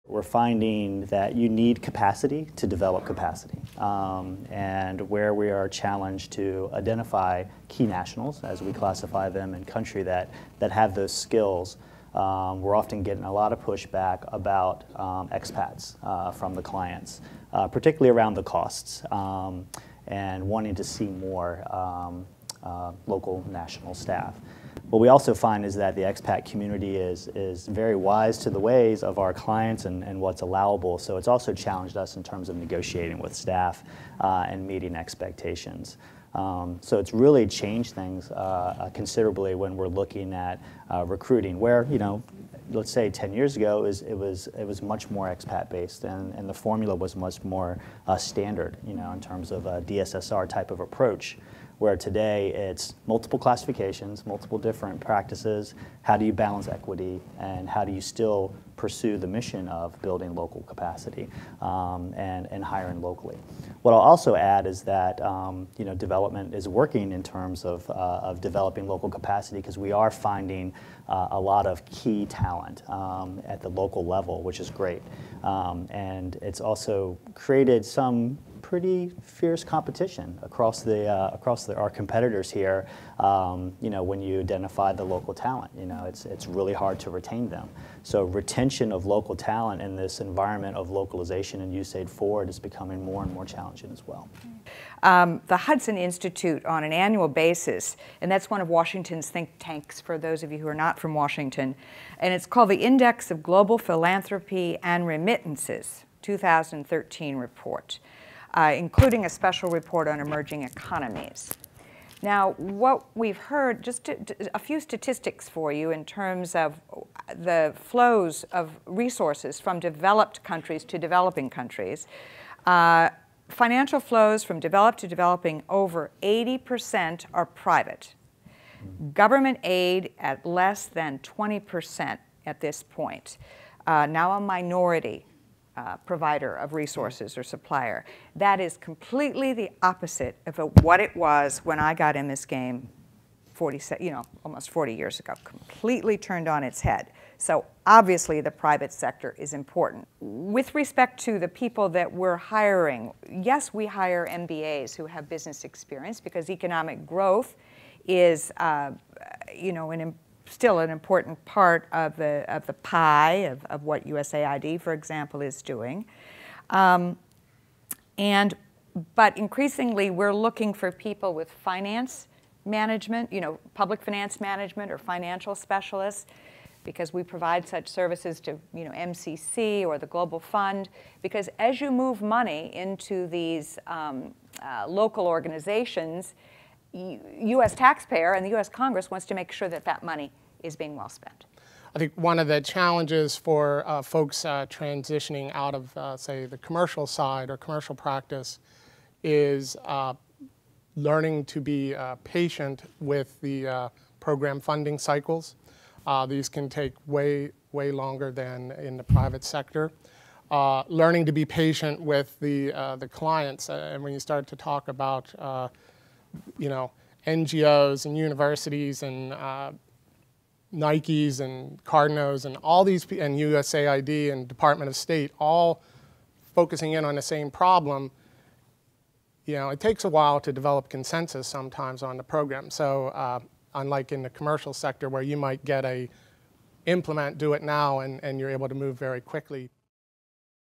We're finding that you need capacity to develop capacity, and where we are challenged to identify key nationals, as we classify them in country that have those skills, we're often getting a lot of pushback about expats from the clients, particularly around the costs, and wanting to see more local national staff. What we also find is that the expat community is very wise to the ways of our clients and what's allowable, so it's also challenged us in terms of negotiating with staff and meeting expectations. So it's really changed things considerably when we're looking at recruiting, where, you know, let's say 10 years ago it was much more expat based, and the formula was much more standard, you know, in terms of a DSSR type of approach. Where today it's multiple classifications, multiple different practices. How do you balance equity, and how do you still pursue the mission of building local capacity and hiring locally? What I'll also add is that you know, development is working in terms of developing local capacity, because we are finding a lot of key talent at the local level, which is great. And it's also created some pretty fierce competition across our competitors here. You know, when you identify the local talent, you know, it's really hard to retain them. So retention of local talent in this environment of localization and USAID Forward is becoming more and more challenging as well. The Hudson Institute, on an annual basis, and that's one of Washington's think tanks for those of you who are not from Washington, and it's called the Index of Global Philanthropy and Remittances 2013 report, including a special report on emerging economies. Now, what we've heard, just a few statistics for you in terms of the flows of resources from developed countries to developing countries. Financial flows from developed to developing, over 80% are private. Government aid at less than 20% at this point. Now a minority provider of resources or supplier. That is completely the opposite of what it was when I got in this game almost 40 years ago. Completely turned on its head. So obviously the private sector is important. With respect to the people that we're hiring, yes, we hire MBAs who have business experience, because economic growth is you know, still an important part of the pie of what USAID, for example, is doing. But increasingly, we're looking for people with finance management, you know, public finance management or financial specialists, because we provide such services to, you know, MCC or the Global Fund. Because as you move money into these local organizations, U.S. taxpayer and the U.S. Congress wants to make sure that that money is being well spent. I think one of the challenges for folks transitioning out of, say, the commercial side or commercial practice is learning to be patient with the program funding cycles. These can take way longer than in the private sector. Learning to be patient with the clients, and when you start to talk about you know, NGOs and universities and Nikes and Cardinals and all these, and USAID and Department of State, all focusing in on the same problem, you know, it takes a while to develop consensus sometimes on the program. So unlike in the commercial sector where you might get a implement, do it now, and you're able to move very quickly.